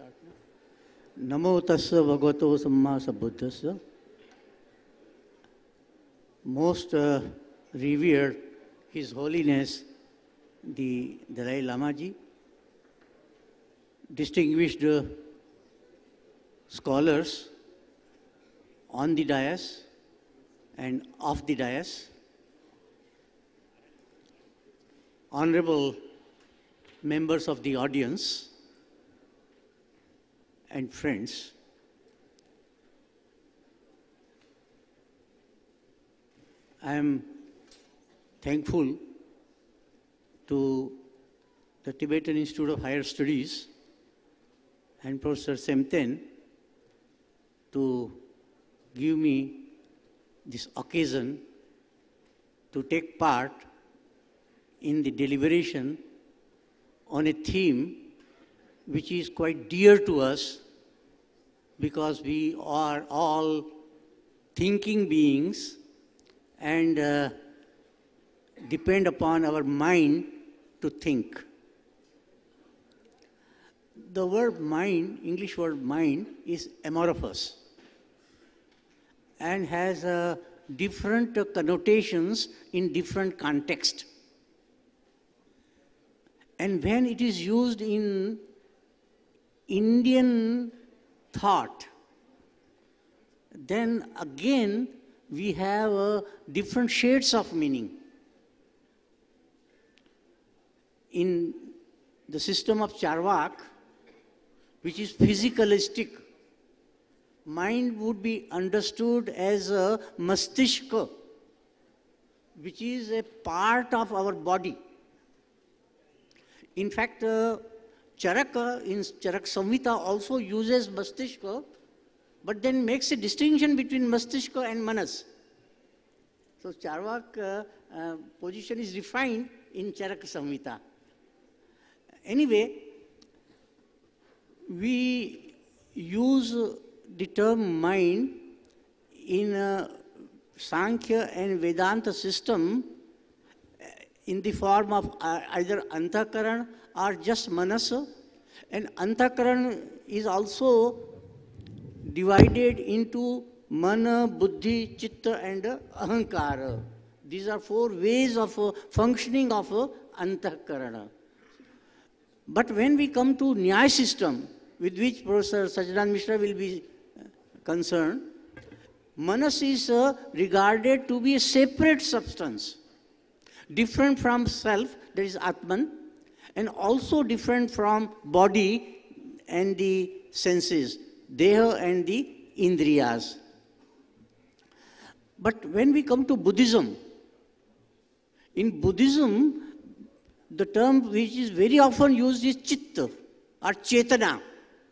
start now. Namo tassa bhagavato samma sambuddhassa. Most revered His Holiness the Dalai Lama Ji, distinguished scholars on the dais and off the dais, honorable members of the audience and friends, I am thankful to the Tibetan Institute of Higher Studies and Professor Semten to give me this occasion to take part in the deliberation on a theme which is quite dear to us because we are all thinking beings and depend upon our mind to think. The word mind, English word mind, is amorphous and has different connotations in different contexts. And when it is used in Indian thought, then again we have different shades of meaning. In the system of Charvak, which is physicalistic, mind would be understood as a mastishka, which is a part of our body. In fact, Charaka in Charak Samhita also uses mastishka, but then makes a distinction between mastishka and manas. So Charvak position is refined in Charak Samhita. Anyway, we use the term mind in Sankhya and Vedanta system in the form of either antakaran or just manasa, and antakaran is also divided into mana, buddhi, chitta and ahankara. These are four ways of functioning of antakarana. But when we come to Nyāya system, with which Professor Sachchidanand Mishra will be concerned, manas is regarded to be a separate substance, different from self, that is Atman, and also different from body and the senses, Deha and the Indriyas. But when we come to Buddhism, in Buddhism, the term which is very often used is chitta or chetana.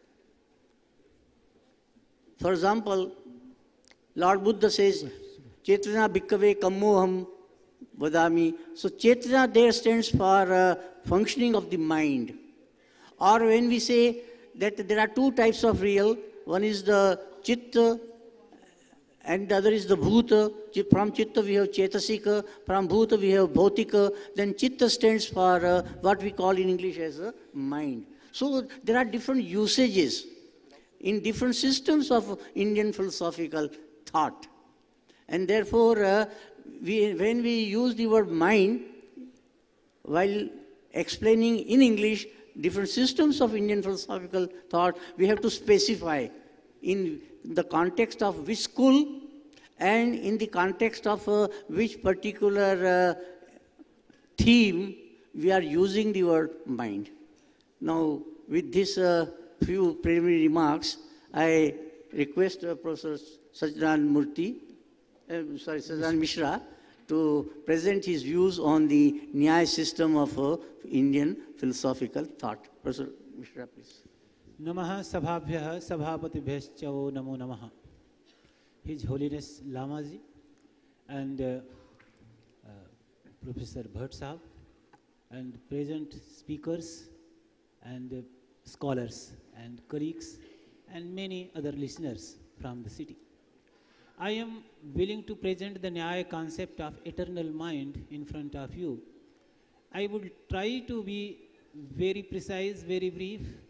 For example, Lord Buddha says, Chetana bhikkhave kammoham vadami. So Chetana there stands for functioning of the mind. Or when we say that there are two types of real, one is the chitta and the other is the bhuta. From chitta we have chetasika, from bhuta we have bhautika. Then chitta stands for what we call in English as a mind. So there are different usages in different systems of Indian philosophical thought. And therefore, when we use the word mind, while explaining in English different systems of Indian philosophical thought, we have to specify in the context of which school and in the context of which particular theme we are using the word mind. Now, with this few preliminary remarks, I request Professor Sachchidanand Mishra to present his views on the Nyāya system of Indian philosophical thought. Professor Mishra, please. Namaha sabhabhyah sabhapatibhyascha namo namaha. His Holiness Lama Ji and Professor Bhatt Sahab and present speakers and scholars and colleagues and many other listeners from the city. I am willing to present the Nyāya concept of eternal mind in front of you. I would try to be very precise, very brief,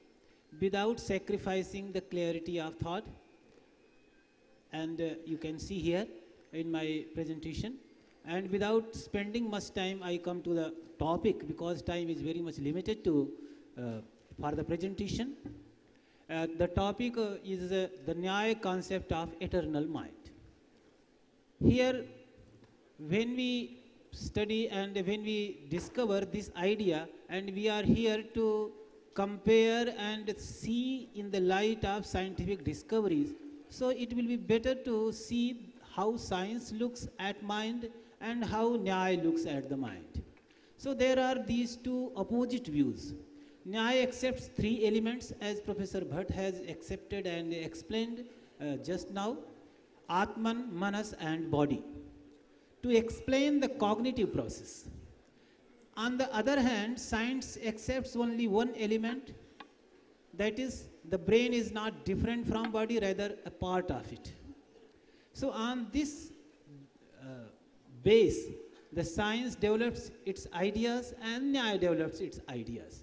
without sacrificing the clarity of thought. And you can see here in my presentation. And without spending much time, I come to the topic because time is very much limited to for the presentation. The topic is the Nyāya concept of eternal mind. Here, when we study and when we discover this idea, and we are here to compare and see in the light of scientific discoveries, so it will be better to see how science looks at mind and how Nyāya looks at the mind. So there are these two opposite views. Nyāya accepts three elements as Professor Bhatt has accepted and explained just now: Atman, Manas and body, to explain the cognitive process. On the other hand, science accepts only one element, that is, the brain is not different from body, rather a part of it. So on this base, the science develops its ideas and Nyāya develops its ideas.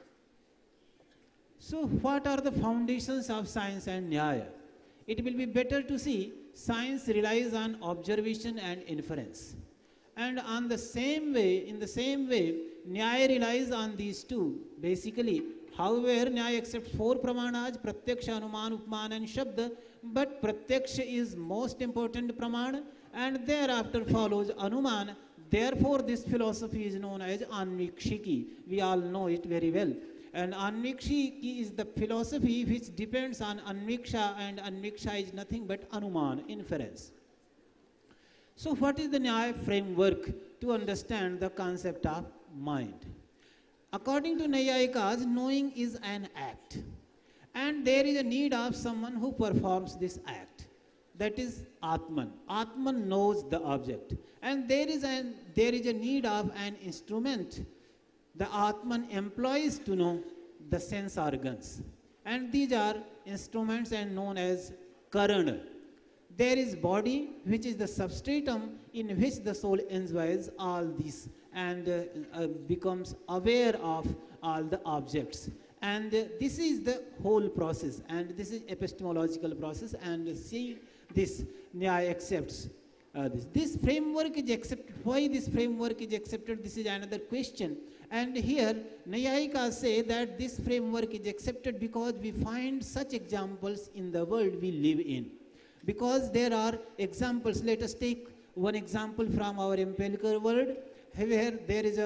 So what are the foundations of science and Nyāya? It will be better to see science relies on observation and inference. And in the same way, Nyāya relies on these two. Basically, however, Nyāya accepts four pramanas: Pratyaksha, Anuman, Upman and Shabda, but Pratyaksha is most important pramana, and thereafter follows Anuman. Therefore, this philosophy is known as Anvikshiki. We all know it very well. And Anvikshiki is the philosophy which depends on Anviksha, and Anviksha is nothing but Anuman, inference. So what is the Nyāya framework to understand the concept of mind? According to Naiyayikas, knowing is an act, and there is a need of someone who performs this act. That is Atman. Atman knows the object, and there is a need of an instrument the Atman employs to know the sense organs, and these are instruments and known as karana. There is body, which is the substratum in which the soul enjoys all this and becomes aware of all the objects. And this is the whole process, and this is epistemological process, and see this Nyāya accepts this. This framework is accepted. Why this framework is accepted? This is another question. And here Naiyayikas say that this framework is accepted because we find such examples in the world we live in. Because there are examples. Let us take one example from our empirical world, where there is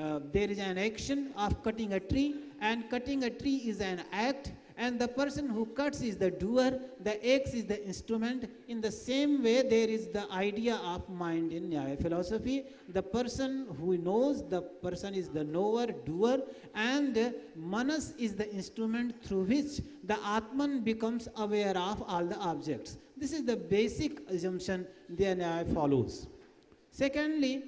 an action of cutting a tree, and cutting a tree is an act, and the person who cuts is the doer, the axe is the instrument. In the same way, there is the idea of mind in Nyāya philosophy. The person who knows, the person is the knower, doer, and Manas is the instrument through which the Atman becomes aware of all the objects. This is the basic assumption the Nyāya follows. Secondly,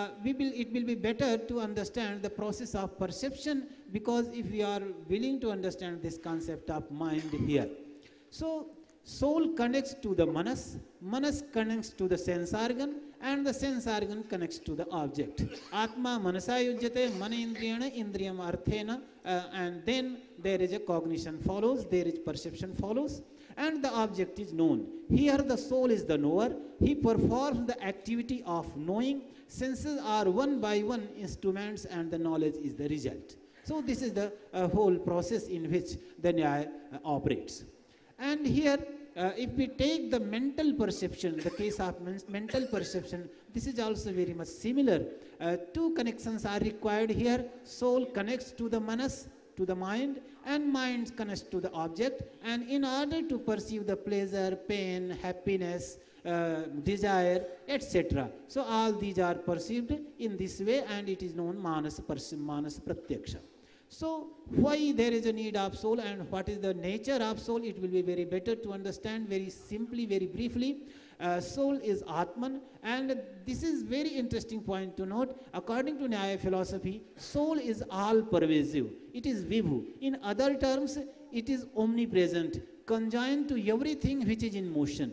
it will be better to understand the process of perception, because if we are willing to understand this concept of mind here. So, soul connects to the manas, manas connects to the sense organ, and the sense organ connects to the object. Atma manasa yujyate mana indriyana indriyam arthena, and then there is a cognition follows, there is perception follows, and the object is known. Here the soul is the knower. He performs the activity of knowing. Senses are one by one instruments, and the knowledge is the result. So this is the whole process in which the Nyāya operates. And here, if we take the mental perception, the case of mental perception, this is also very much similar. Two connections are required here. Soul connects to the manas, to the mind, and mind connects to the object. And in order to perceive the pleasure, pain, happiness, desire, etc. So all these are perceived in this way, and it is known manas pratyaksha. So why there is a need of soul and what is the nature of soul? It will be very better to understand very simply, very briefly. Soul is Atman, and this is very interesting point to note. According to Nyāya philosophy, soul is all pervasive. It is vibhu. In other terms, it is omnipresent, conjoined to everything which is in motion.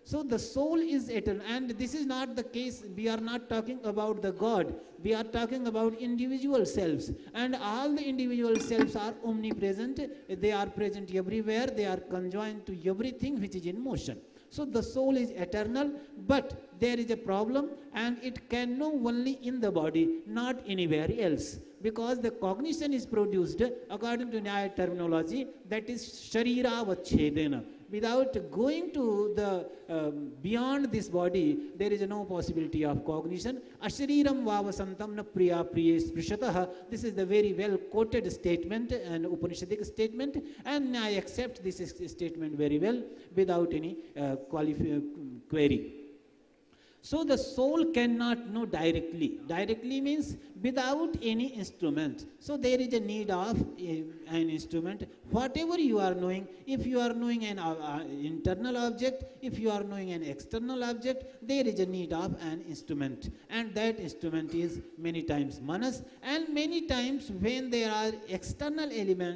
So the soul is eternal, and this is not the case. We are not talking about the God. We are talking about individual selves, and all the individual selves are omnipresent. They are present everywhere. They are conjoined to everything which is in motion. So the soul is eternal, but there is a problem, and it can know only in the body, not anywhere else. Because the cognition is produced, according to Nyāya terminology, that is sharira vachedena. Without going to the beyond this body, there is no possibility of cognition. Ashariram vavasantam na priya priye sprishatah. This is the very well quoted statement and Upanishadic statement, and I accept this statement very well without any query. So the soul cannot know directly. Directly means without any instrument. So there is a need of an instrument. Whatever you are knowing, if you are knowing an internal object, if you are knowing an external object, there is a need of an instrument. And that instrument is many times manas. And many times when there are external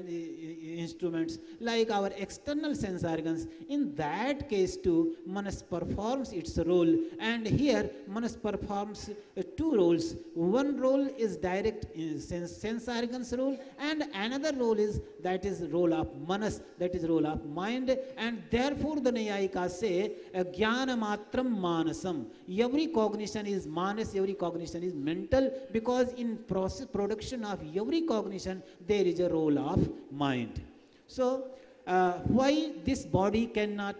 instruments like our external sense organs, in that case too, manas performs its role. And here manas performs two roles. One role is direct sense organs role, and another role is role of manas, that is role of mind. And therefore the Nyāyikas say jnana matram manasam. Every cognition is manas, every cognition is mental, because in production of every cognition there is a role of mind. So why this body cannot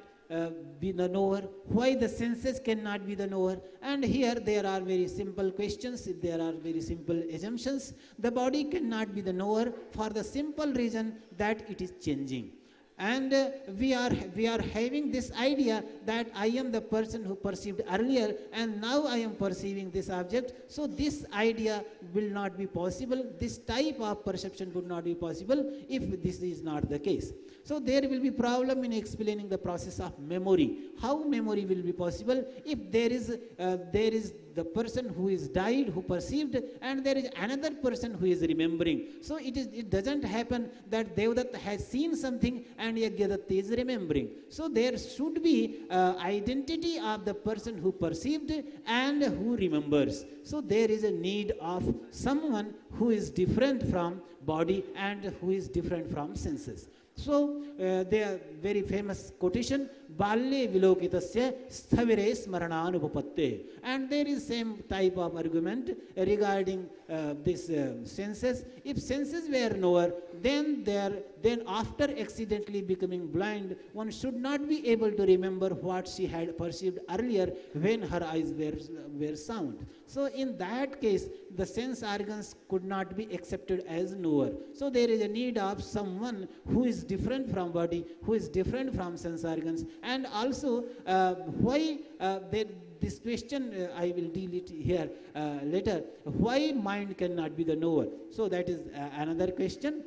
be the knower, why the senses cannot be the knower? And here there are very simple questions, there are very simple assumptions. The body cannot be the knower for the simple reason that it is changing. And we are having this idea that I am the person who perceived earlier, and now I am perceiving this object. So this idea will not be possible. This type of perception would not be possible if this is not the case. So there will be problem in explaining the process of memory. How memory will be possible if there is the person who is died, who perceived, and there is another person who is remembering. So it doesn't happen that Devadatta has seen something and Yajnadatta is remembering. So there should be identity of the person who perceived and who remembers. So there is a need of someone who is different from body and who is different from senses. So their very famous quotation, Balye Vilokitasya Sthavire Smarananupapatte. And there is same type of argument regarding this senses. If senses were knower, then after accidentally becoming blind, one should not be able to remember what she had perceived earlier when her eyes were sound. So in that case, the sense organs could not be accepted as knower. So there is a need of someone who is different from body, who is different from sense organs. And also, why this question I will deal it here later. Why mind cannot be the knower? So that is another question.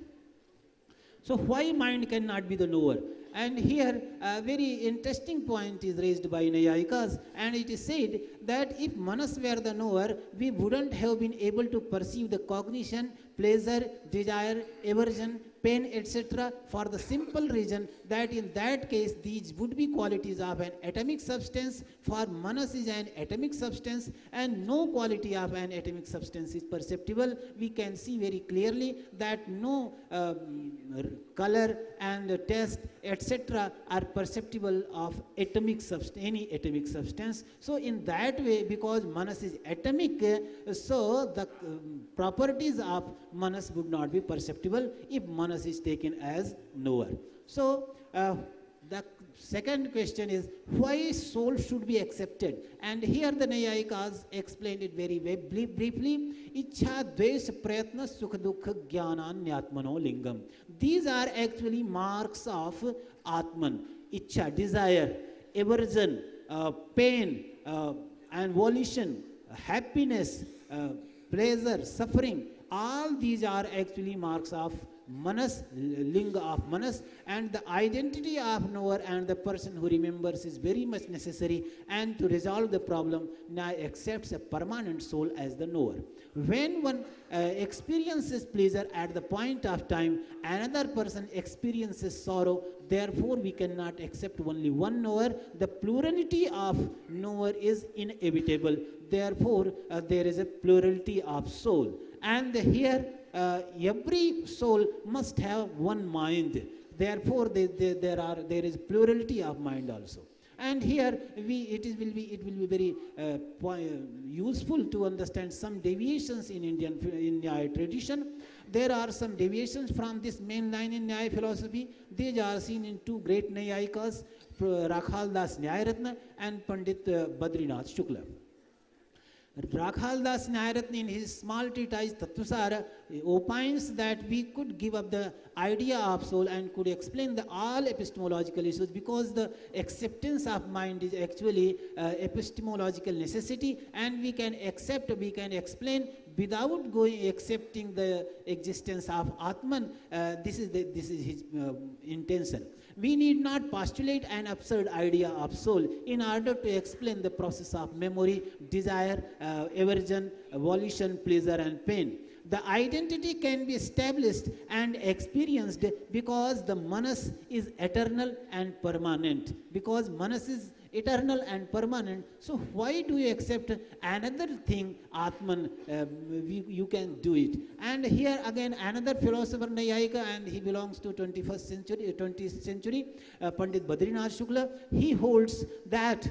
So why mind cannot be the knower? And here a very interesting point is raised by Nyāyikas, and it is said that if manas were the knower, we wouldn't have been able to perceive the cognition, pleasure, desire, aversion, pain, etc. for the simple reason that in that case these would be qualities of an atomic substance. For manas is an atomic substance, and no quality of an atomic substance is perceptible. We can see very clearly that no color and taste, etc. are perceptible of any atomic substance. So in that way, because manas is atomic, so the properties of manas would not be perceptible if manas is taken as knower. So the second question is why soul should be accepted, and here the Nyāyikas explained it very briefly. Ichha, dvesha, prayatna, sukha, dukha, jnananyatmano lingam. These are actually marks of Atman. Ichha, desire, aversion, pain, and volition, happiness, pleasure, suffering. All these are actually marks of Manas, linga of Manas, and the identity of knower and the person who remembers is very much necessary, and to resolve the problem, Nyāya accepts a permanent soul as the knower. When one experiences pleasure at the point of time, another person experiences sorrow. Therefore, we cannot accept only one knower. The plurality of knower is inevitable. Therefore, there is a plurality of soul. And here, every soul must have one mind. Therefore, there is plurality of mind also. And here it will be very useful to understand some deviations in Nyāya tradition. There are some deviations from this main line in Nyāya philosophy. These are seen in two great Nyāyikas, Rakhaldas Nyāyaratna and Pandit Badrinath Shukla. Rakhaldas Nyāyaratna in his small treatise Tattvasara opines that we could give up the idea of soul and could explain all epistemological issues, because the acceptance of mind is actually epistemological necessity, and we can explain without accepting the existence of Atman. This is his intention. We need not postulate an absurd idea of soul in order to explain the process of memory, desire, aversion, volition, pleasure and pain. The identity can be established and experienced because the manas is eternal and permanent. Because manas is eternal and permanent, so why do you accept another thing, Atman? You can do it. And here again another philosopher Nyāyika, and he belongs to 20th century, Pandit Badrinath Shukla. He holds that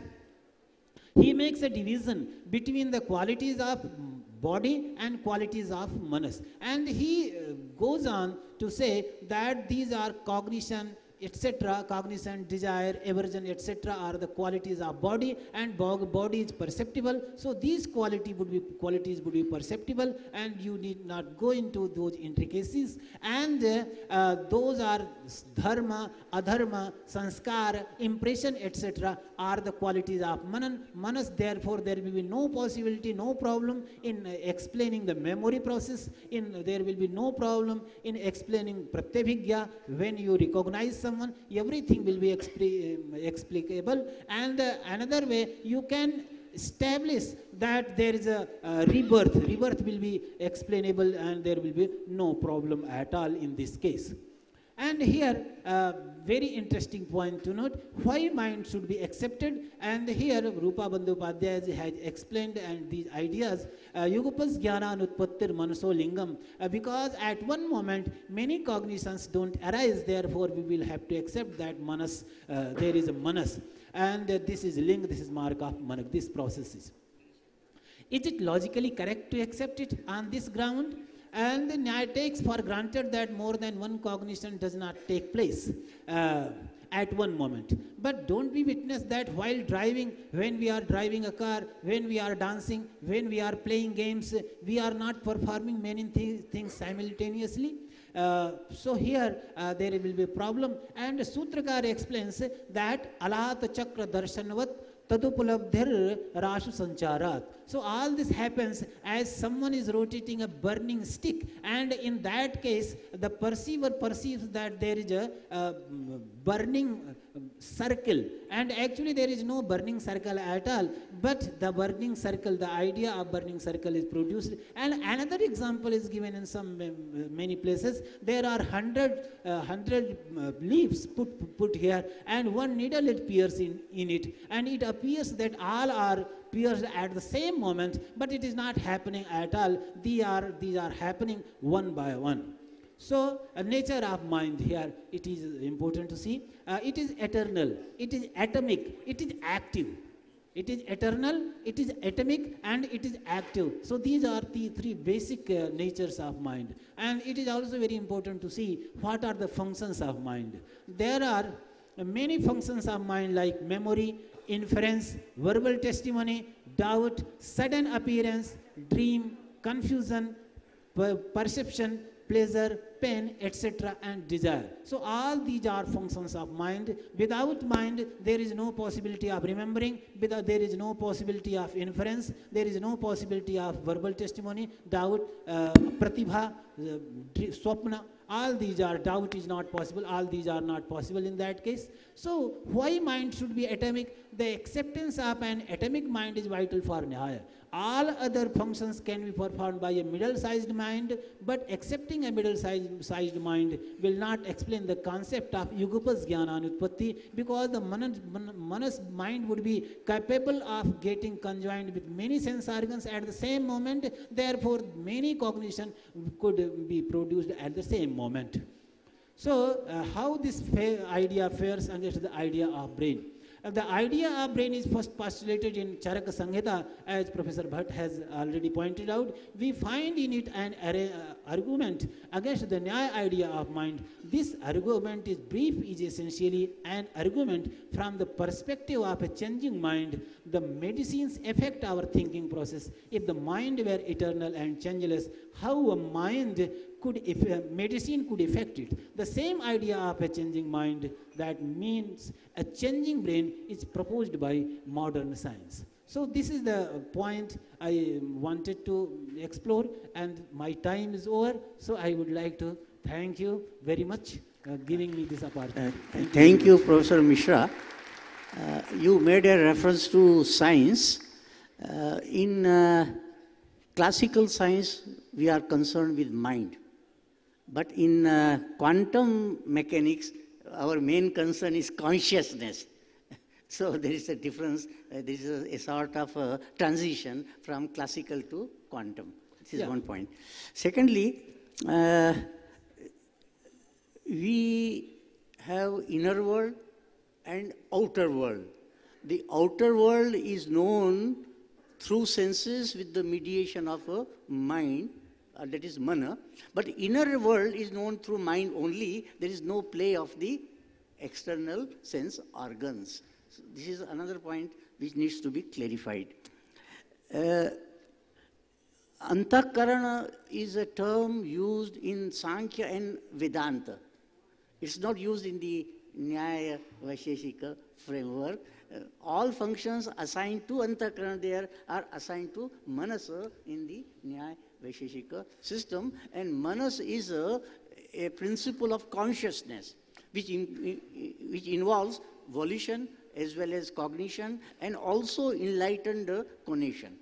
he makes a division between the qualities of body and qualities of manas, and he goes on to say that these are cognition, etc., cognition, desire, aversion, etc., are the qualities of body, and body is perceptible. So these qualities would be perceptible, and you need not go into those intricacies. And those are dharma, adharma, sanskara, impression, etc., are the qualities of manas. Therefore, there will be no possibility, no problem in explaining the memory process. There will be no problem in explaining pratyabhigya. When you recognize someone, everything will be explicable. And another way, you can establish that there is a rebirth. Rebirth will be explainable, and there will be no problem at all in this case. And here, very interesting point to note, why mind should be accepted. And here, Rupa Bandhopadhyaya has explained and these ideas, Yugapas Jnana Anutpattir Manaso Lingam, because at one moment, many cognitions don't arise, therefore we will have to accept that manas, there is a manas. And this is ling, this is mark of manak, this process is. Is it logically correct to accept it on this ground? And the Nyāya takes for granted that more than one cognition does not take place at one moment. But don't we witness that while driving, when we are driving a car, when we are dancing, when we are playing games, we are not performing many things simultaneously? So here there will be a problem, and Sutrakar explains that Alata Chakra Darshanvat Tadupulabdhir Rashu Sancharat. So all this happens as someone is rotating a burning stick, and in that case the perceiver perceives that there is a burning circle, and actually there is no burning circle at all, but the burning circle, the idea of burning circle is produced. And another example is given in many places. There are 100 leaves put here, and one needle appears in it, and it appears that all are pierced at the same moment, but it is not happening at all. These are happening one by one. So, nature of mind here, it is important to see. It is eternal, it is atomic, it is active. It is eternal, it is atomic, and it is active. So these are the three basic natures of mind. And it is also very important to see what are the functions of mind. There are many functions of mind like memory, inference, verbal testimony, doubt, sudden appearance, dream, confusion, perception, pleasure, pain, etc. and desire. So all these are functions of mind. Without mind, there is no possibility of remembering, without there is no possibility of inference, there is no possibility of verbal testimony, doubt, pratibha, swapna. all these are, doubt is not possible, all these are not possible in that case. So why mind should be atomic? The acceptance of an atomic mind is vital for Nyāya. All other functions can be performed by a middle-sized mind, but accepting a middle-sized mind will not explain the concept of Yugapas Jnananutpatti, because the manas mind would be capable of getting conjoined with many sense organs at the same moment. Therefore, many cognition could be produced at the same moment. So, how this idea fares against the idea of brain? The idea of brain is first postulated in Charaka Samhita, as Professor Bhatt has already pointed out. We find in it an argument against the Nyāya idea of mind. This argument is brief, is essentially an argument from the perspective of a changing mind. The medicines affect our thinking process. If the mind were eternal and changeless, how a mind medicine could affect it? The same idea of a changing mind, that means a changing brain, is proposed by modern science. So this is the point I wanted to explore, and my time is over. So I would like to thank you very much giving me this opportunity. Thank you, Professor Mishra. You made a reference to science. In classical science, we are concerned with mind. But in quantum mechanics, our main concern is consciousness. So there is a difference, there is a sort of transition from classical to quantum. This is one point. Secondly, we have inner world and outer world. The outer world is known through senses with the mediation of a mind, that is mana, but inner world is known through mind only. There is no play of the external sense organs. So this is another point which needs to be clarified. Antakarana is a term used in Sankhya and Vedanta. It's not used in the Nyāya Vaisheshika framework. All functions assigned to Antakarana there are assigned to Manasa in the Nyāya Vaisheshika system, and Manas is a principle of consciousness which involves volition as well as cognition and also enlightened connection.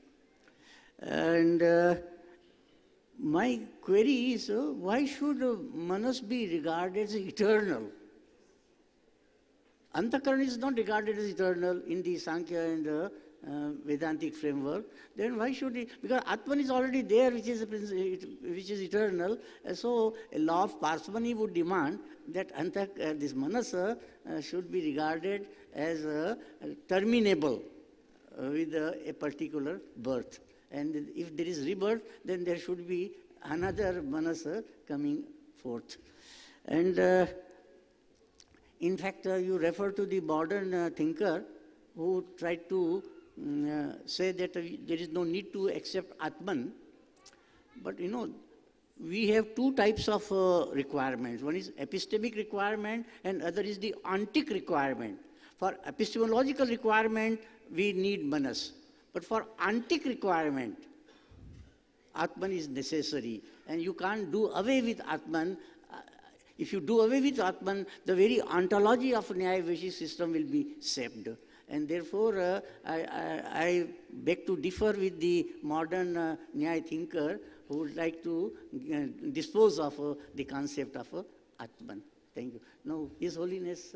And my query is, why should Manas be regarded as eternal? Antakarana is not regarded as eternal in the Sankhya and Vedantic framework. Then why should it? Because Atman is already there, which is eternal. So a law of parsimony would demand that this Manasa should be regarded as terminable with a particular birth. And if there is rebirth, then there should be another Manasa coming forth. And in fact, you refer to the modern thinker who tried to say that there is no need to accept Atman. But you know, we have two types of requirements. One is epistemic requirement and other is the ontic requirement. For epistemological requirement, we need Manas. But for ontic requirement, Atman is necessary. And you can't do away with Atman. If you do away with Atman, the very ontology of Nyāya Vaisheshika system will be sapped. And therefore, I beg to differ with the modern Nyāya thinker who would like to dispose of the concept of Atman. Thank you. Now, His Holiness.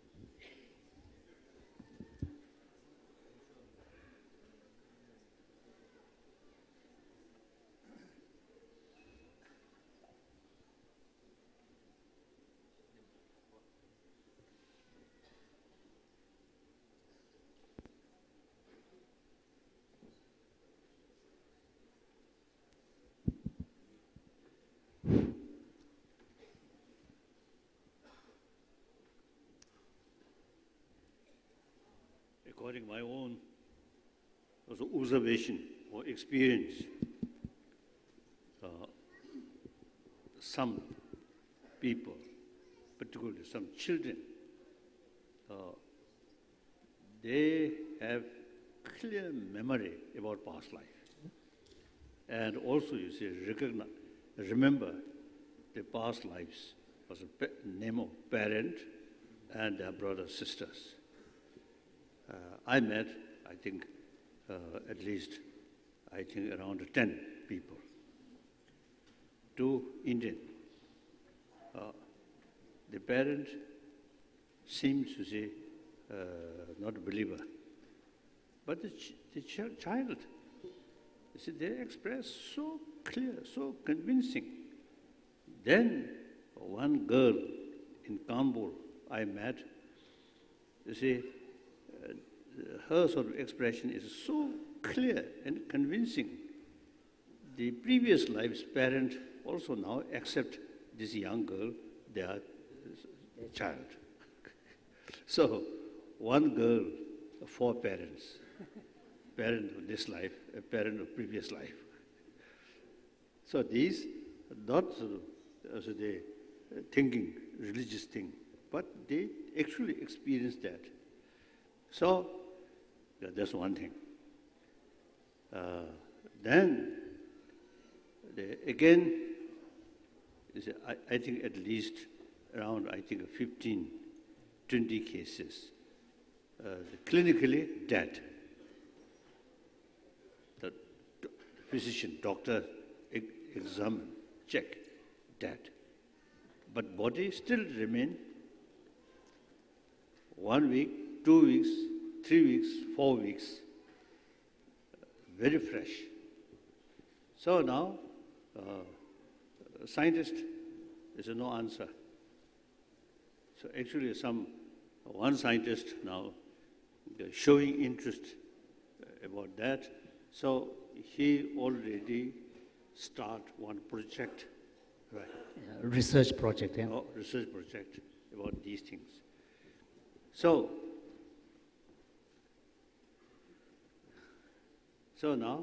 According to my own observation or experience, some people, particularly some children, they have clear memory about past life. And also, you see, remember their past lives was a name of parent and their brothers, sisters. I met, I think, at least, I think around 10 people. 2 Indian. The parent seems to say, not a believer. But the child, you see, they express so clear, so convincing. Then one girl in Kabul I met, you see, her sort of expression is so clear and convincing. The previous life's parent also now accept this young girl, their child. So, one girl, 4 parents. Parent of this life, a parent of previous life. So these, not as a thinking, religious thing, but they actually experience that. So, that's one thing. Then, again, I think at least around, 15, 20 cases, clinically dead. The physician, doctor, examine, check, dead. But body still remain 1 week, 2 weeks, 3 weeks, 4 weeks, very fresh. So now, scientist, there's no answer. So actually one scientist now showing interest about that. So he already start one project. Right. Research project, yeah. Research project about these things. So now,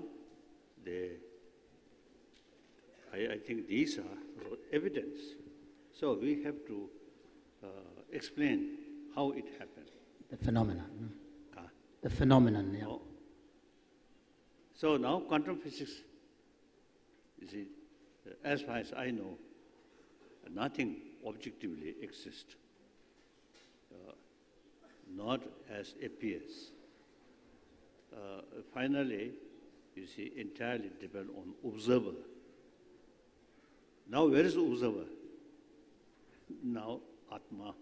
I think these are evidence. So we have to explain how it happened. The phenomenon. The phenomenon, yeah. So now quantum physics, you see, as far as I know, nothing objectively exists, not as appears. Finally, you see, entirely depend on observer. Now, where is the observer? Now, Atma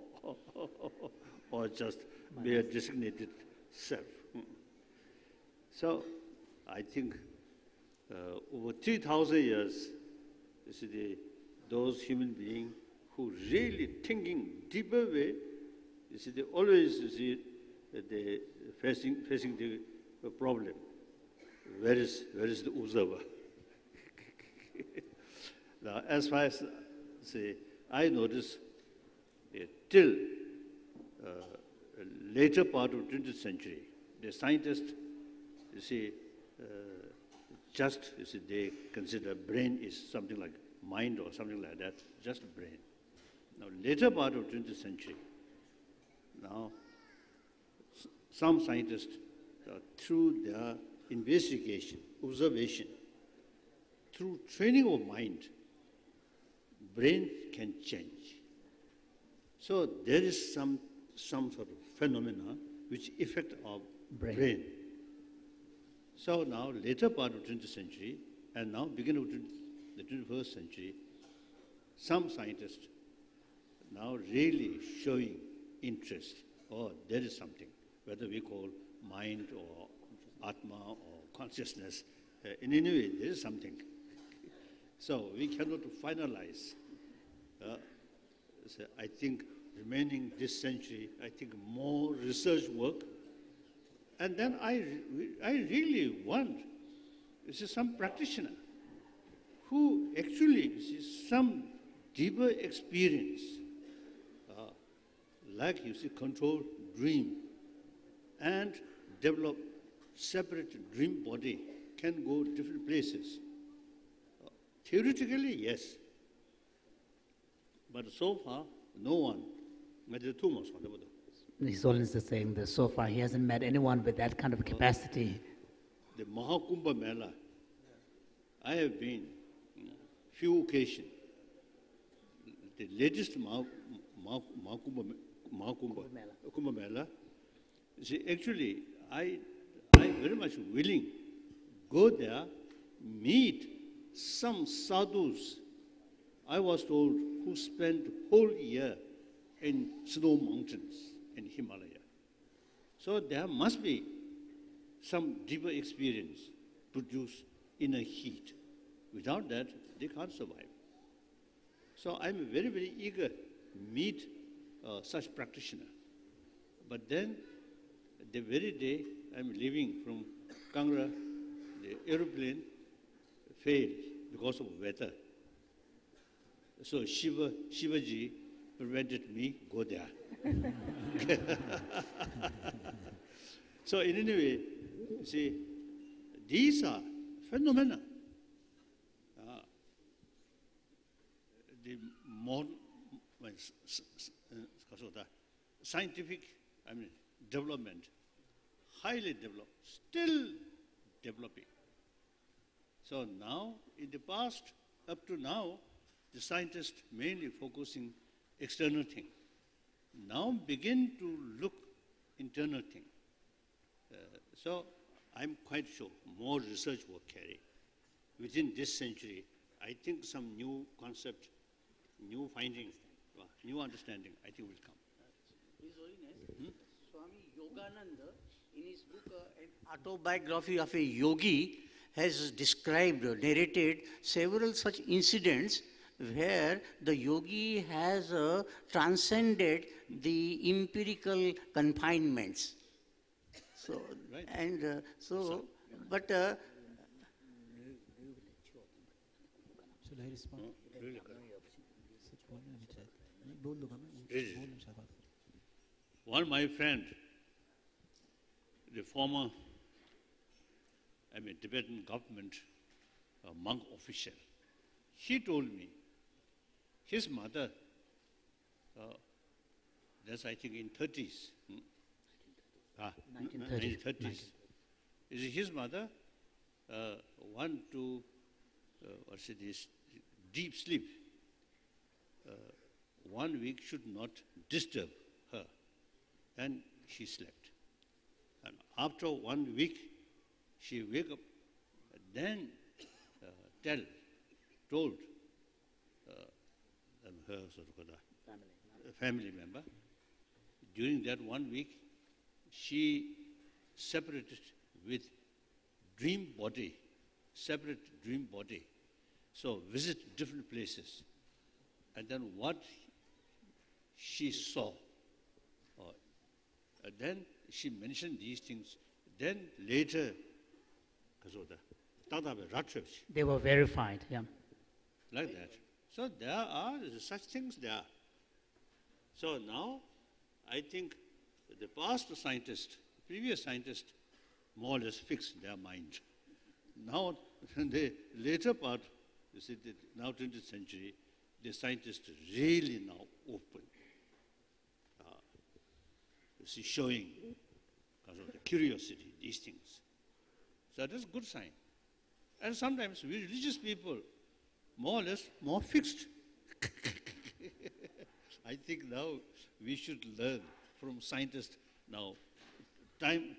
or just mere designated self. So, I think over 3,000 years, you see, those human beings who really thinking deeper way, you see, they always, you see, they facing the problem. Where is the observer? Now, as far as, say, I notice till later part of 20th century, the scientists, you see, they consider brain is something like mind or something like that, just brain. Now, later part of 20th century, now, some scientists, through their investigation, observation, through training of mind, brain can change. So there is some sort of phenomena which affect our brain. So now, later part of 20th century, and now beginning of the 21st century, some scientists now really showing interest, there is something, whether we call mind or Atma or consciousness, in any way, there is something. So we cannot finalize. So I think remaining this century, I think more research work. And then I really want, some practitioner who actually some deeper experience, like control dream, and develop separate dream body, can go different places. Theoretically, yes. But so far, no one. His Holiness is saying that so far he hasn't met anyone with that kind of capacity. The Mahakumbha Mela, I have been few occasions. the latest Kumbh Mela, see, actually, I very much willing go there, meet some sadhus, I was told, who spent whole year in snow mountains in Himalaya. So there must be some deeper experience produced in a heat. Without that, they can't survive. So I'm very, very eager to meet such practitioner. But then, the very day I'm leaving from Kangra, the aeroplane failed because of weather. So Shivaji prevented me go there. So in any way, see, these are phenomena. The modern, scientific, development, highly developed, still developing. So now, in the past, up to now, the scientists mainly focusing external thing. Now begin to look internal thing. So I'm quite sure more research will carry. Within this century, I think some new concept, new finding, new understanding, I think will come. His Holiness, Swami Yogananda, in his book, An Autobiography of a Yogi, has described, narrated several such incidents where the yogi has transcended the empirical confinements. So, Right. and but Should I respond? One my friend, the former, Tibetan government monk official, he told me his mother, that's I think in 30s, 1930s, is his mother want to, deep sleep. 1 week should not disturb her, and she slept. And after 1 week, she wake up, then told her family member. During that 1 week, she separated with dream body, separate dream body. So visit different places. And then what she saw, then she mentioned these things. Then later, They were verified, yeah. like that. So there are such things there. So now, I think the past scientists, previous scientists, more or less fixed their mind. Now, the later part, you see, now 20th century, the scientists really now open, you see, showing because of the curiosity, these things. So that's a good sign. And sometimes we religious people, more or less, more fixed. I think now we should learn from scientists now. Time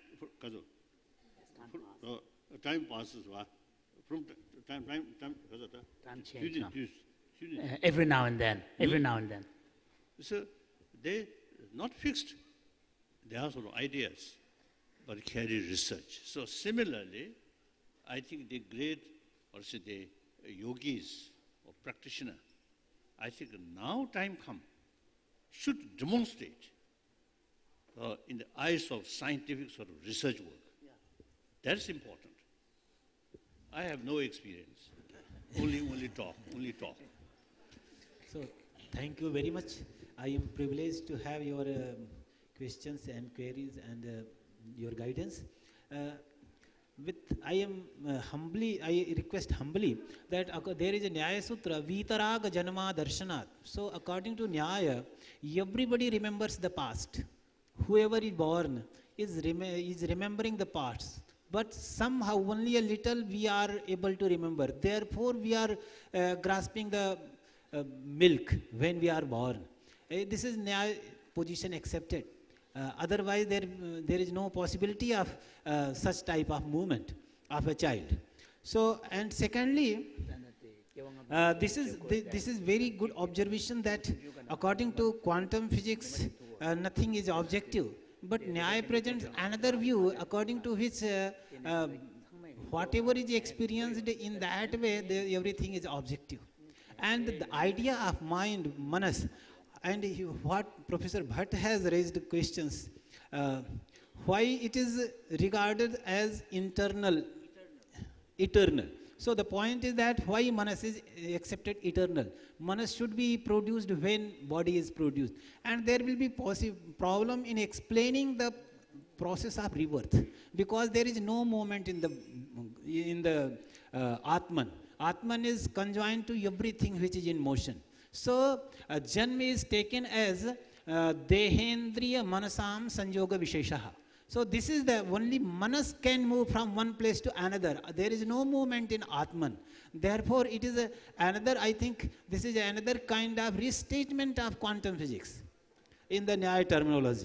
passes. From time change. Every now and then. Every now and then. So they not fixed. They are sort of ideas, but carry research. So similarly, I think the great, or say the yogis or practitioner, I think now time come, should demonstrate in the eyes of scientific sort of research work. Yeah. That's important. I have no experience. only talk. So, thank you very much. I am privileged to have your questions and queries and your guidance. I request humbly that there is a Nyāya Sutra, Vitaraga Janma Darshanat. So, according to Nyāya, everybody remembers the past. Whoever is born is remembering the past. But somehow only a little we are able to remember. Therefore, we are grasping the milk when we are born. This is Nyāya position accepted. Otherwise, there is no possibility of such type of movement of a child. So, and secondly, this is very good observation that according to quantum physics, nothing is objective. But Nyāya presents another view according to which whatever is experienced in that way, everything is objective. And the idea of mind, manas, and what Professor Bhatt has raised questions, why it is regarded as eternal. So the point is that why manas is accepted eternal. Manas should be produced when body is produced. And there will be problem in explaining the process of rebirth, because there is no moment in the Atman. Atman is conjoined to everything which is in motion. So Janma is taken as Dehendriya Manasam Sanyoga Visheshaha. So this is the only manas can move from one place to another. There is no movement in Atman. Therefore, it is another, I think, this is another kind of restatement of quantum physics in the Nyāya terminology.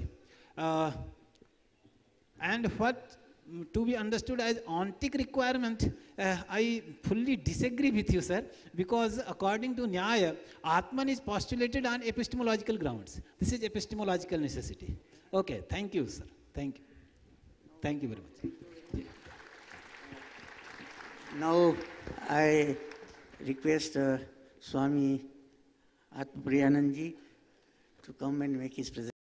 And what to be understood as ontic requirement, I fully disagree with you, sir, because according to Nyāya, Atman is postulated on epistemological grounds. This is epistemological necessity. Okay, thank you, sir. Thank you. Thank you very much. Now, I request Swami Atmapriyanand ji to come and make his presentation.